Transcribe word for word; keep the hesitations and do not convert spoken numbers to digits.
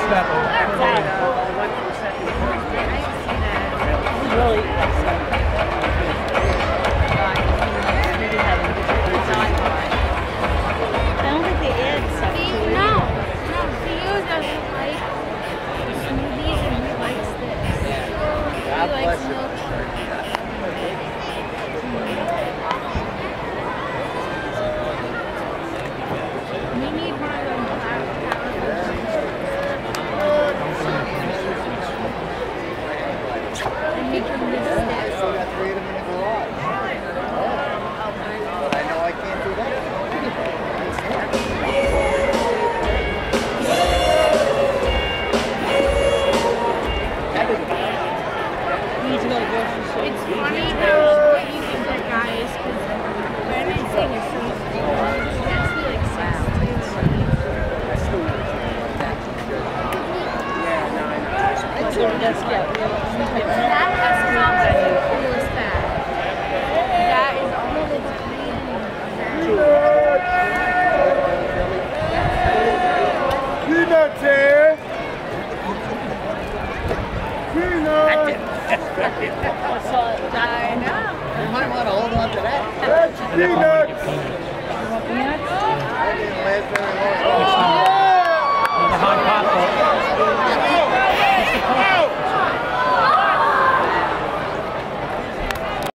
that. Really. I don't think they add stuff to it. No, no, Theo doesn't like smoothies and he likes this. He likes milk. We need one of them black and make them this I still got three of them in the garage. But I know I can't do that. Need to go to the grocery store. It's funny how what you think that guy is because Brandon's thing is so small. He has to be like six two. That's, yeah. That has not been the coolest bag. That is all the Peanuts here! Peanuts! I know. You might want to hold on to that. That's Peanuts! Peanuts? I didn't last very long. The hot pot.